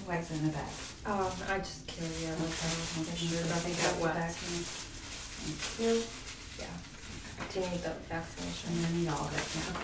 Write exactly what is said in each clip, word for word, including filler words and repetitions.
Why is it in a bag? Um, I just carry it. Okay, Like, make sure sure it doesn't take get out the wet. bag for me. Thank you. Yeah. Do you need the vaccination? And then need all of it, yeah.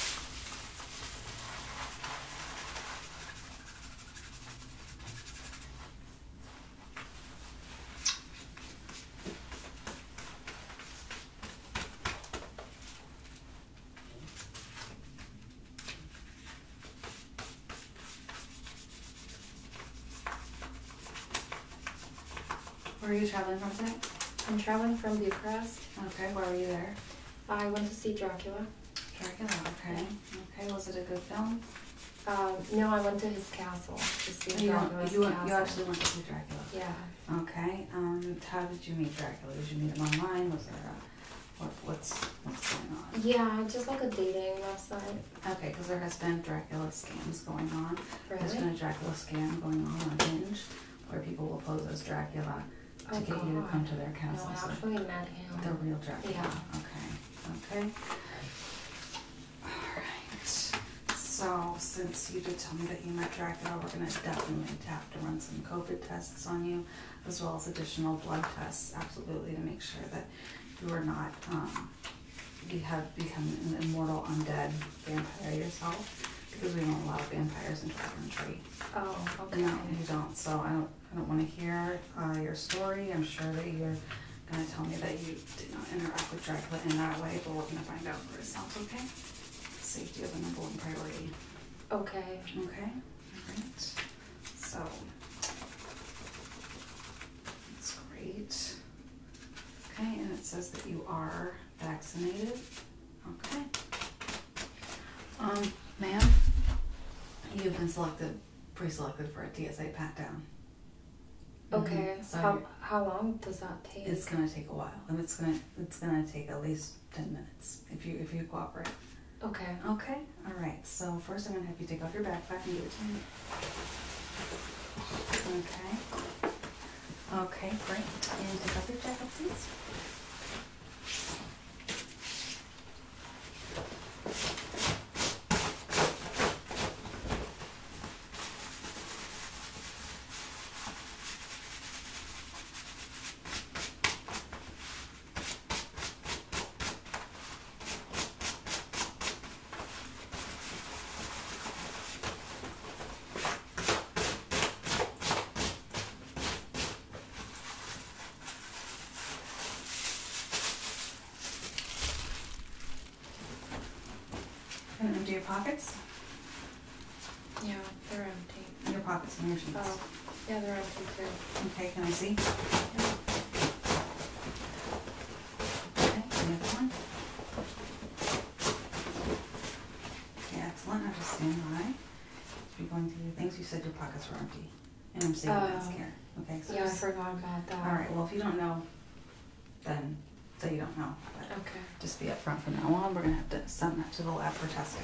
Where are you traveling from today? I'm traveling from Bucharest. Okay, where were you there? I went to see Dracula. Dracula, okay. Okay, was it a good film? Um, no, I went to his castle to see You, Dracula's you, castle. you actually went to see Dracula? Yeah. Okay, um, how did you meet Dracula? Did you meet him online? Was there a, what, what's, what's going on? Yeah, just like a dating website. Okay, because there has been Dracula scams going on. Really? There's been a Dracula scam going on on Hinge, where people will pose as Dracula to Oh, get God. you to come to their No, castle. I So actually met him. the real Dracula. Yeah. Okay. Okay. Alright. So since you did tell me that you met Dracula, we're gonna definitely have to run some COVID tests on you, as well as additional blood tests, absolutely, to make sure that you are not um you have become an immortal undead vampire yourself, because we don't allow vampires into our country. Oh, okay. No, you don't. So I don't I don't want to hear uh, your story. I'm sure that you're going to tell me that you did not interact with Dracula in that way, but we're going to find out for ourselves, okay? Safety is the number one priority. Okay. Okay? Alright. So, that's great. Okay, and it says that you are vaccinated. Okay. Um, ma'am, you've been selected, pre-selected for a T S A pat-down. Okay. Mm-hmm. So how how long does that take? it's gonna take a while, and it's gonna it's gonna take at least ten minutes if you if you cooperate. Okay. Okay. All right. So first, I'm gonna have you take off your backpack and give it to me. Okay. Okay. Great. And take off your jacket, please. And empty your pockets. Yeah, they're empty. Your pockets and your jeans. Oh, yeah, they're empty too. Okay, can I see? Yeah. Okay, the other one. Okay, excellent. Now just stand by. You're going through your things. You said your pockets were empty. And I'm saving Uh, mask here. Okay, so Yeah, I just, forgot about that. alright, well if you don't know, then say you don't know. But Okay. just be upfront from now on. We're gonna have to send that to the lab for testing.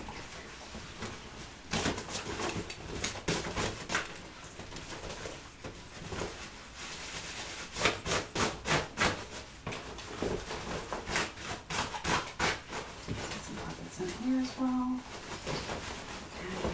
Get some pockets in here as well. Okay.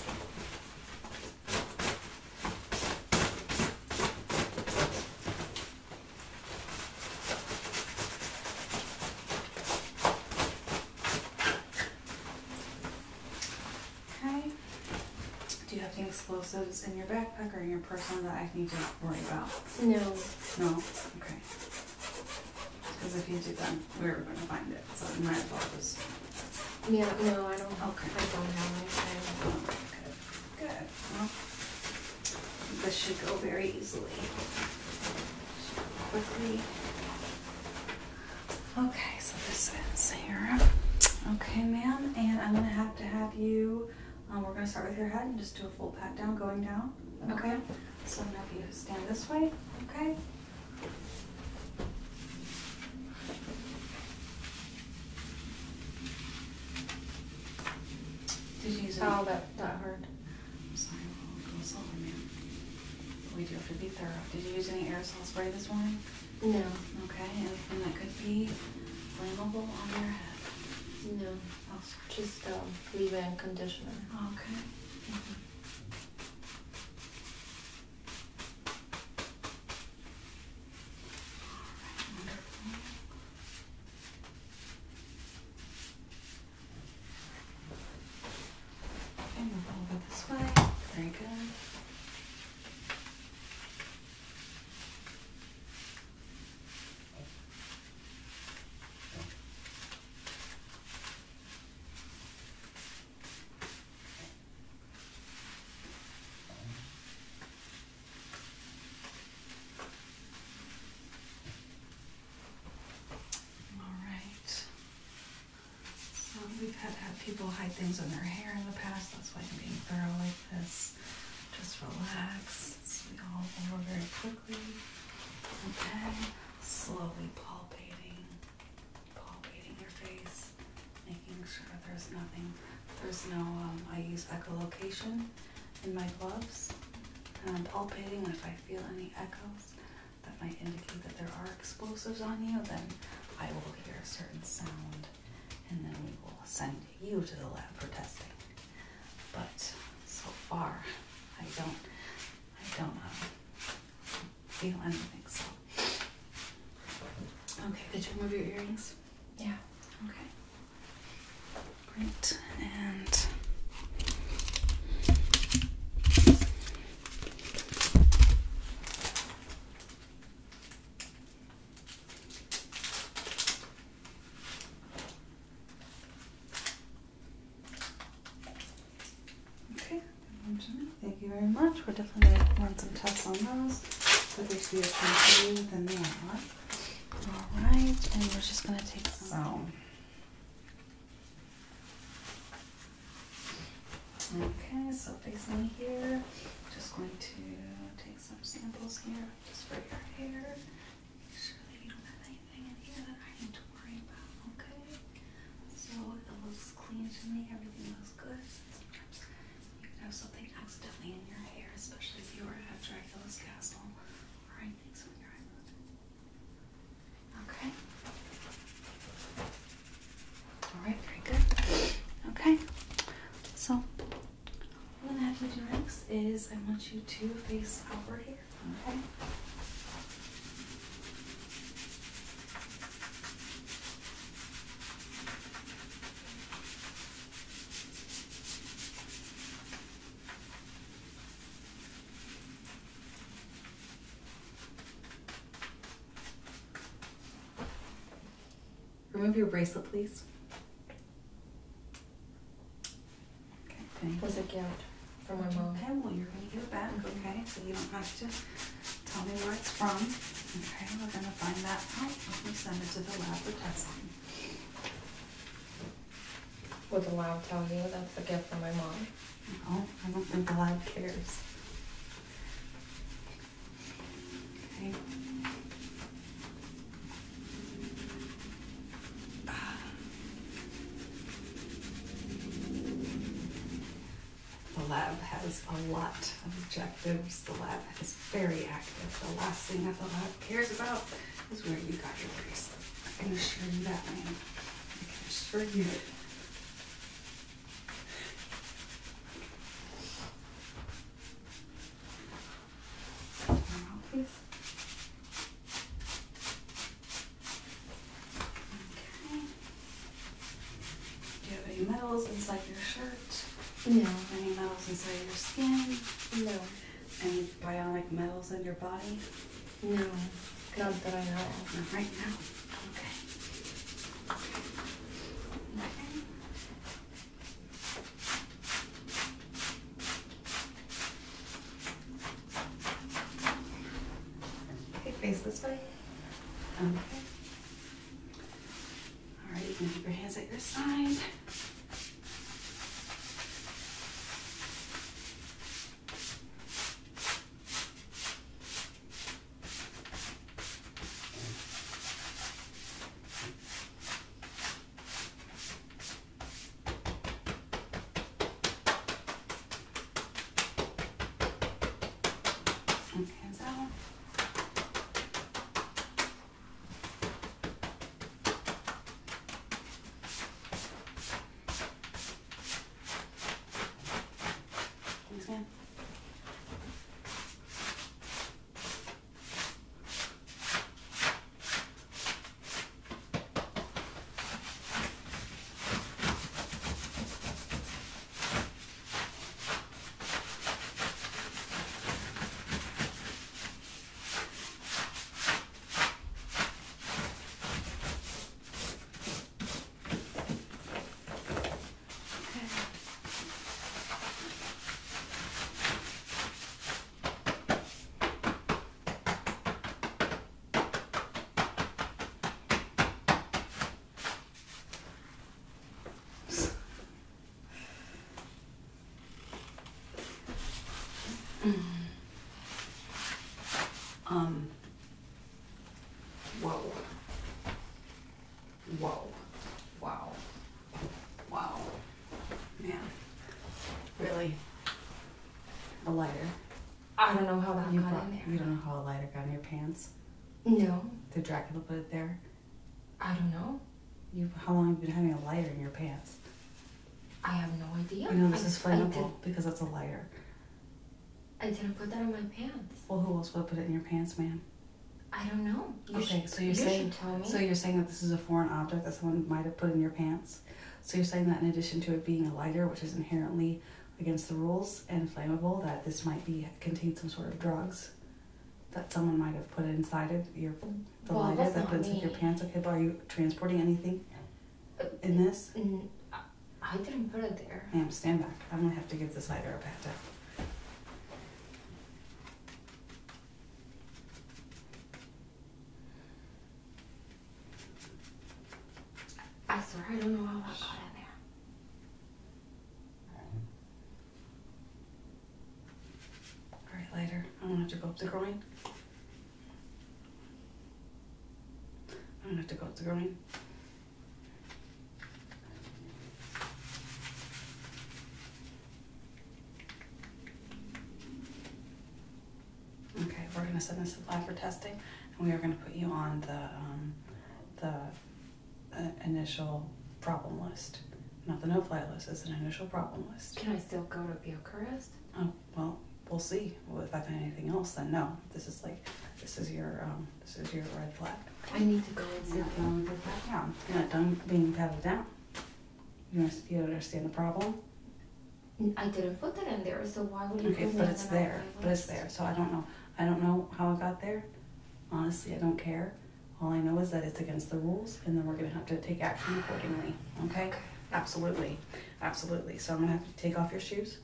Okay. Do you have any explosives in your backpack or in your person that I need to worry about? No. No? Okay. Because if you do, then we're going to find it. So you might as well just. Yeah, no, I don't. Okay. I don't have anything. Good. Good. Well, this should go very easily. Quickly. Okay, so this is here. Okay, ma'am, and I'm gonna have to have you. Um, we're gonna start with your head and just do a full pat down going down. Okay. Okay. So I'm gonna have you stand this way. Okay. Did you use any? Oh, that that hurt. I'm sorry, we'll go slower, ma'am. We do have to be thorough. Did you use any aerosol spray this morning? No. Okay, anything that could be flammable on your head? No. Oh, Just um, leave-in conditioner. okay. Mm-hmm. Very good. We've had had people hide things in their hair in the past. That's why I'm being thorough like this. Just relax. It's all over very quickly. Okay. Slowly palpating. Palpating your face. Making sure there's nothing. There's no, um, I use echolocation in my gloves. And I'm palpating, and if I feel any echoes that might indicate that there are explosives on you, then I will hear a certain sound. And then we will send you to the lab for testing. But so far, I don't, I don't uh, feel anything. So, okay. Did you remove your earrings? Yeah. Okay. Great. And thank you very much. We're definitely going to run some tests on those. So they should be okay than they are. Alright, and we're just going to take some. Okay, so facing here, just going to take some samples here just for your hair. Make sure that you don't have anything in here that I need to worry about, okay? So it looks clean to me, everything looks good. Have something accidentally in your hair, especially if you were at Dracula's castle or anything so in your eyelid. Okay. Alright, very good. Okay. So what I'm gonna have you do next is I want you to face outward here. Okay. Remove your bracelet, please. Okay, thank Was a gift from my mom. Okay, well, you're going to give it back, okay? So you don't have to tell me where it's from. Okay, we're going to find that out. We send it to the lab for testing. Would the lab tell you that's a gift from my mom? No, I don't think the lab cares. Okay. The lab has a lot of objectives. The lab is very active. The last thing that the lab cares about is where you got your bracelet. I can assure you that, ma'am. I can assure you. Now, please. Okay. Do you have any metals inside your shirt? No. Any metals inside your skin? No. Any bionic metals in your body? No. Not that I know of. Not right now. Okay. Okay. Okay, face this way. Okay. All right, you can keep your hands at your side. And hands out. Thanks, man. Um, whoa. Whoa. Wow. Wow. Man. Really? A lighter? I don't know how that You, got brought, in there. you don't know how a lighter got in your pants? No, Did Dracula put it there? I don't know. You, how long have you been having a lighter in your pants? I have no idea. You know this I, is I, flammable did, because it's a lighter. I didn't put that in my pants. Well, who else would put it in your pants, ma'am? I don't know. You Okay, should, so you're you saying should tell me. so you're saying that this is a foreign object that someone might have put in your pants. So you're saying that in addition to it being a lighter, which is inherently against the rules and flammable, that this might be contain some sort of drugs that someone might have put inside of your the Well, lighter that's that not put inside me. your pants. Okay, but are you transporting anything Uh, in this? Mm, I- I didn't put it there. Ma'am, stand back. I'm gonna have to give this lighter a pat down. I swear I don't know how that got in there. All right, lighter. I'm gonna have to go up the groin. I'm gonna have to go up the groin. Okay, we're gonna send this to the lab for testing, and we are gonna put you on the um, the uh, initial problem list, not the no-fly list. It's an initial problem list. Can I still go to Bucharest? Oh well, we'll see. Well, if I find anything else, then no. This is like this is your um, this is your red flag. I need to go and You're sit not down. done with pat down. You're not done being patted down. You must you understand the problem. I didn't put that in there, so why would you Okay, put me but on it's the there. no-fly But it's list? there. So I don't know. I don't know how it got there. Honestly, I don't care. All I know is that it's against the rules, and then we're gonna have to take action accordingly. Okay? Absolutely, absolutely. So I'm gonna have to take off your shoes.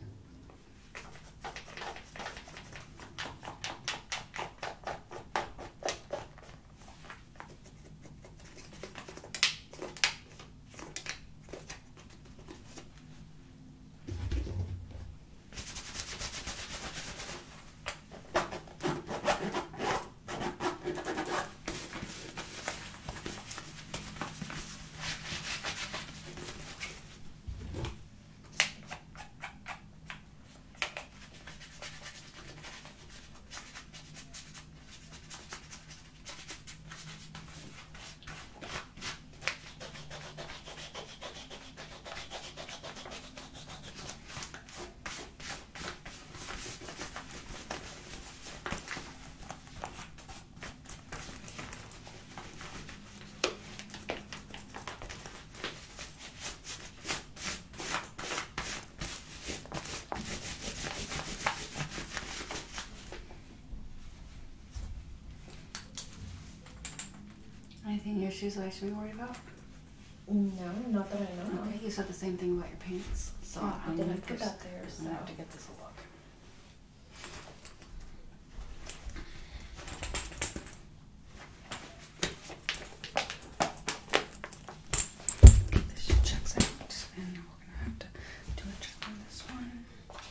Anything in your shoes that I should be worried about? No, not that I know of. Okay, you said the same thing about your pants. So Oh, I I'm didn't gonna put just- that there, I'm so. gonna have to get this a look. This checks out, and we're gonna have to do a check on this one.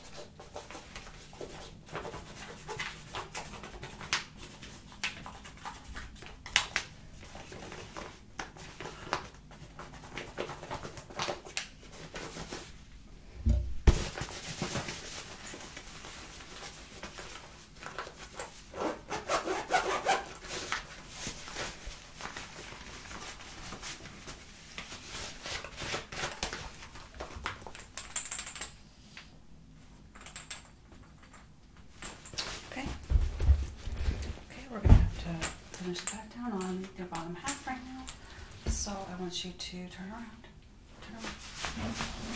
Okay. Okay, we're gonna have to finish the back down on your bottom half right now. So I want you to turn around. Turn around.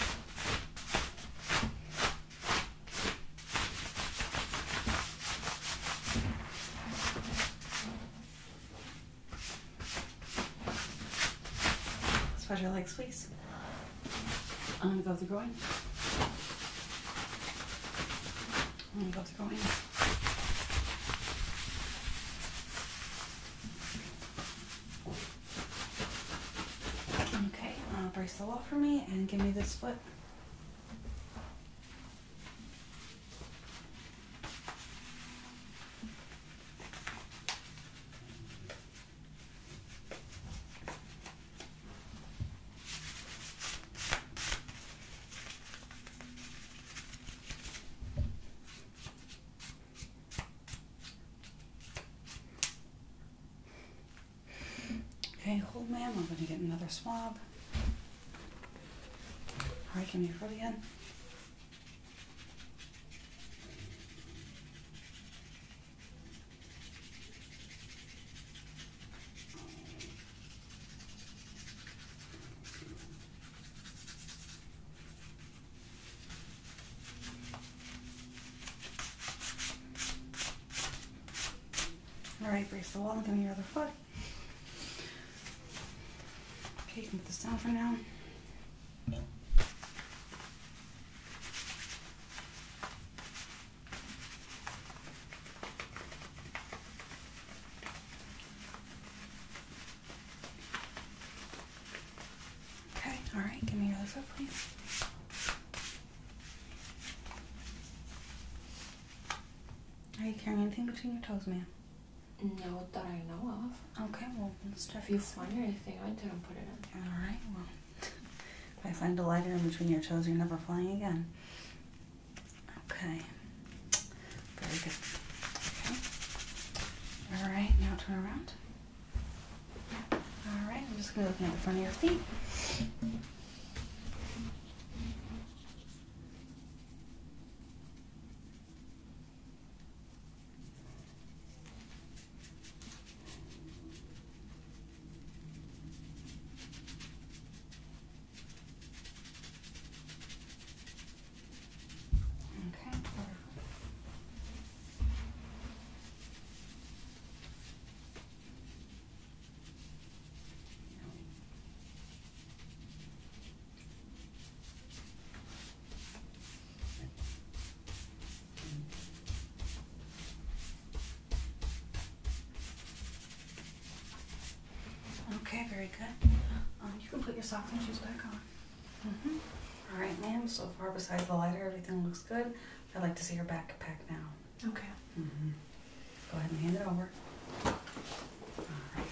Spread your legs, please. I'm gonna go with the groin. I'm gonna go with the groin. Okay, uh, brace the wall for me and give me this foot. ma'am. I'm going to get another swab. All right, give me your foot again. All right, brace the wall. Give me your other foot. Okay, you can put this down for now. Okay, all right, give me your other foot, please. Are you carrying anything between your toes, ma'am? No, that I know of. Okay, well, let's check. If you find anything, I didn't put it in. All right, well, if I find a lighter in between your toes, you're never flying again. Okay, very good. Okay. All right, now turn around. All right, I'm just going to look at the front of your feet. Okay. Okay, very good. Um, you can put your socks and shoes back on. Mm-hmm. All right, ma'am. So far, besides the lighter, everything looks good. I'd like to see your backpack now. Okay. Mm-hmm. Go ahead and hand it over. All right.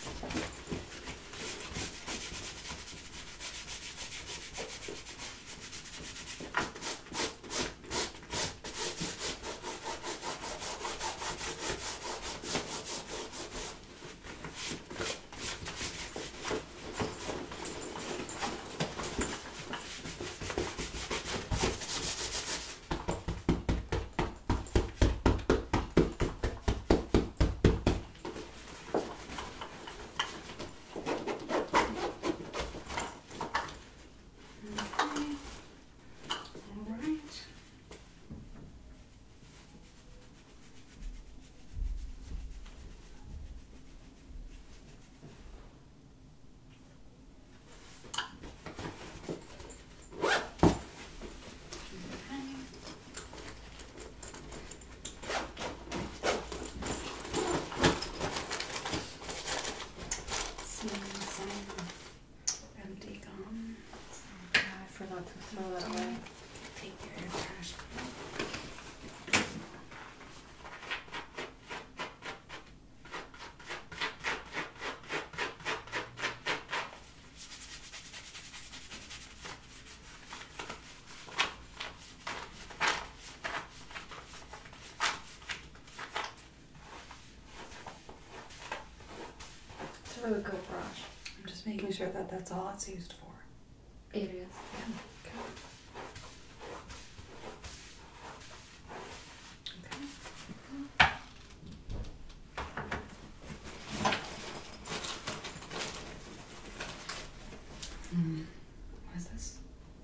Throw that away. Take care of your trash. It's a really good brush. I'm just making sure that that's all it's used for. It is. Yeah. Okay. Okay. Mm. What is this?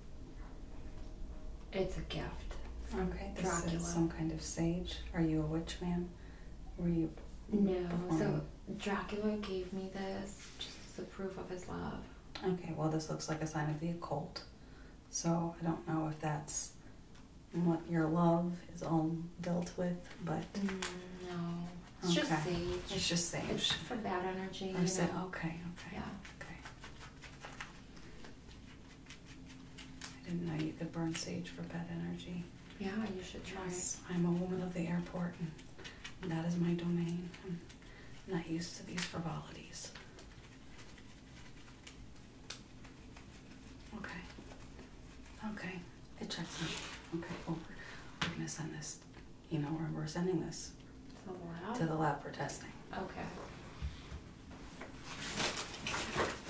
It's a gift. Okay, this Dracula. is some kind of sage. Are you a witch, ma'am? Were you? No. performing? So Dracula gave me this just as a proof of his love. Okay, well, this looks like a sign of the occult. So I don't know if that's what your love is all dealt with, but Mm, no. It's okay. just sage. It's just sage. It's for bad energy. Or You sa- know? okay, okay. Yeah. Okay. I didn't know you could burn sage for bad energy. Yeah, you should try Yes, I'm a woman of the airport, and that is my domain. I'm not used to these frivolities. Okay. Okay. It checks me. Okay, over. We're gonna send this. You know where we're sending this? it. So loud. To the lab for testing. Okay.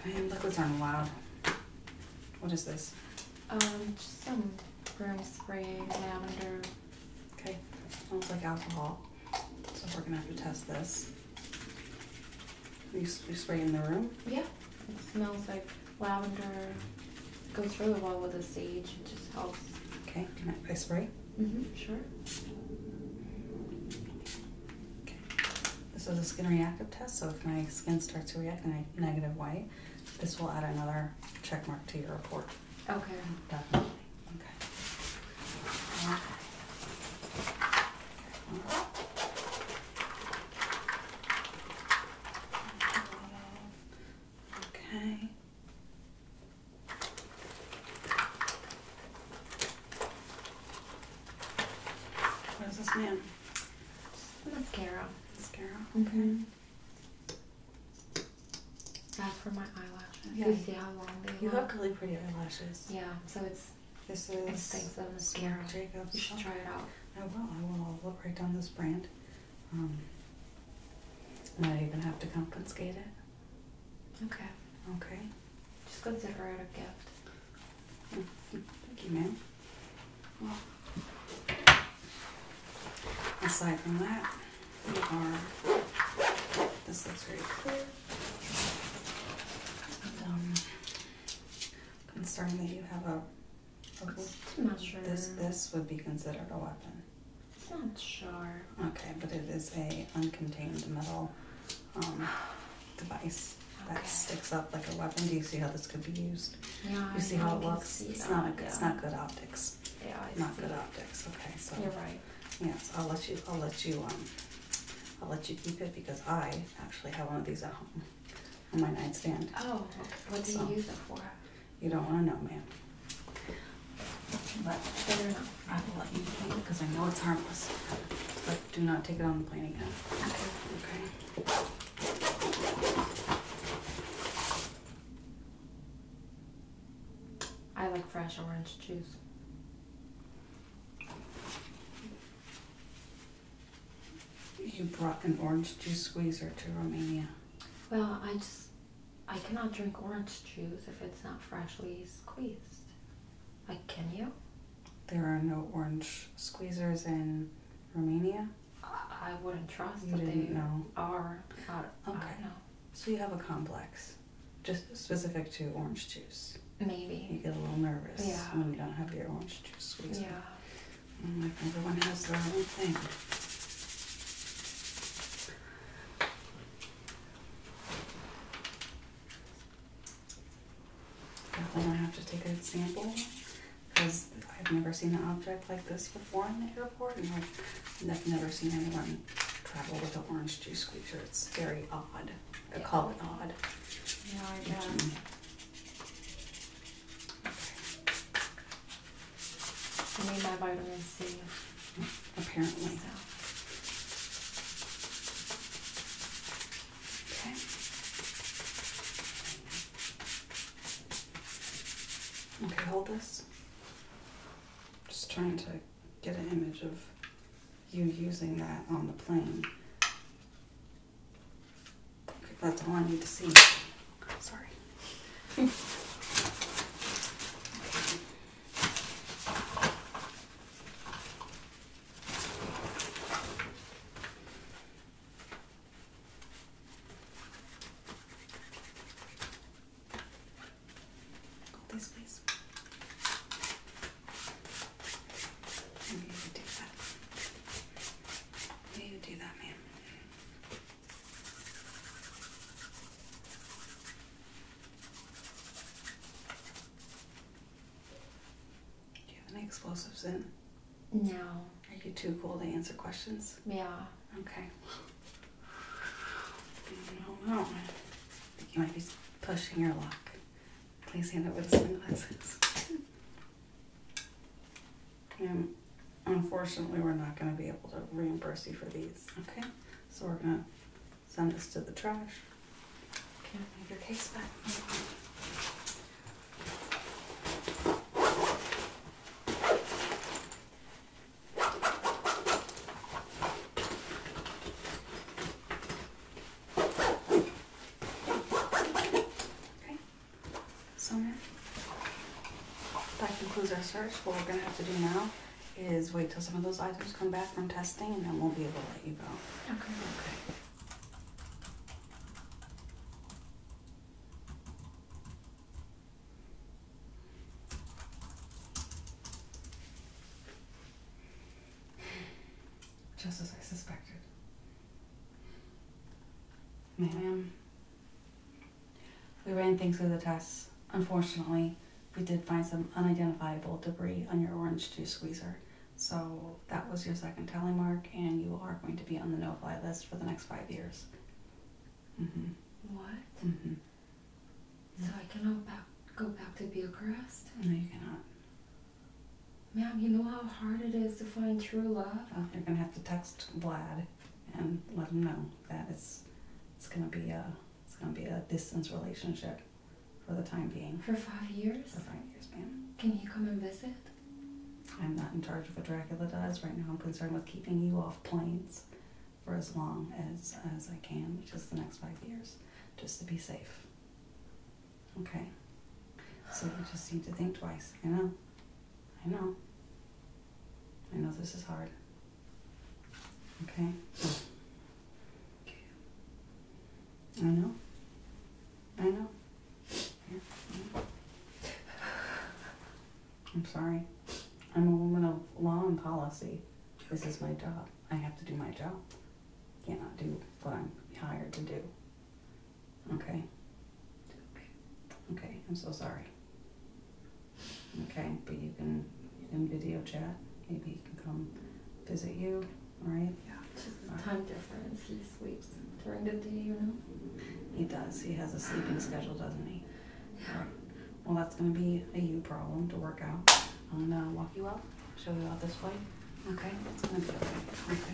Man, liquids aren't allowed. What is this? Um, just some room spray, lavender. Okay, smells like alcohol. So we're gonna have to test this. You, you spray in the room? Yeah. It smells like lavender. Goes really well with the sage. It just helps. Okay, can I, I spray? Mm-hmm, sure. Okay. This is a skin reactive test, so if my skin starts to react in a negative way, this will add another check mark to your report. Okay. Definitely. Okay. Okay. Okay. What is this, man? Mascara. Mascara. Okay. That's for my eyelashes. Yeah. You see how long they You look? have really pretty eyelashes. Yeah, so it's This it's is thanks to the mascara. Jacobs. You should try it out. I will. I will. I'll look right down this brand. Um, and I even have to confiscate it. Okay. Okay. Just consider it a gift. Thank you, ma'am. Well, aside from that, we are. This looks very clear. And, um, concerned that you have a. a I'm not sure. This this would be considered a weapon. It's not sure. Okay, but it is a uncontained metal um, device that Okay. sticks up like a weapon. Do you see how this could be used? Yeah, You see I how it can looks? see It's that, not a, it's yeah. not good optics. Yeah, I Not see. good optics. Okay, so You're right. yes, I'll let you. I'll let you. Um, I'll let you keep it because I actually have one of these at home on my nightstand. Oh, okay. What do So- you use it for? You don't want to know, ma'am. But Fair enough. I will let you keep it because I know it's harmless. But do not take it on the plane again. Okay. Okay. I like fresh orange juice. You brought an orange juice squeezer to Romania. Well, I just I cannot drink orange juice if it's not freshly squeezed. Like, can you? There are no orange squeezers in Romania. I wouldn't trust You that didn't they know. are. I, I Okay. don't know. So you have a complex, just specific to orange juice. You Maybe. get a little nervous Yeah. when you don't have your orange juice squeezer. Yeah. And like everyone has their own thing. Definitely gonna have to take a sample because I've never seen an object like this before in the airport, and I've I've never seen anyone travel with an orange juice squeezer. It's very odd. I Yeah. call it odd. Yeah, I guess. Mm. I need my vitamin C. Apparently. So. Okay. Okay, hold this. Just trying to get an image of you using that on the plane. Okay, that's all I need to see. Sorry. Hold this, please. Maybe you do that. Maybe you do that, ma'am. Do you have any explosives in? No. Are you too cool to answer questions? Yeah. Okay. No, no. I think you might be pushing your luck. Please hand over the sunglasses. And unfortunately, we're not going to be able to reimburse you for these. Okay? So we're going to send this to the trash. Can I have your case back? Okay. the search. What we're gonna have to do now is wait till some of those items come back from testing, and then we'll be able to let you go. Okay. Okay. Just as I suspected. Ma'am, we ran things through the tests. Unfortunately, we did find some unidentifiable debris on your orange juice squeezer. So that was your second tally mark, and you are going to be on the no-fly list for the next five years. Mm-hmm. What? Mm-hmm. So I cannot back, go back to Bucharest? No, you cannot. Ma'am, you know how hard it is to find true love? Well, you're going to have to text Vlad and let him know that it's it's going to be a it's going to be a distance relationship for the time being. For five years? For five years, ma'am. Can he come and visit? I'm not in charge of what Dracula does. Right now I'm concerned with keeping you off planes for as long as, as I can, which is the next five years, just to be safe. Okay. So you just need to think twice. I know. I know. I know this is hard. Okay? I know. I know. Yeah, I know. I'm sorry. I'm a woman of law and policy. This is my job. I have to do my job. Cannot do what I'm hired to do. Okay? Okay, I'm so sorry. Okay, but you can you can video chat. Maybe he can come visit you, alright? Yeah, it's just the time difference. He sleeps during the day, you know? He does. He has a sleeping schedule, doesn't he? Yeah. Right. Well, that's going to be a you problem to work out. I'm going to walk you out, show you out this way. Okay? It's going to be okay. Okay.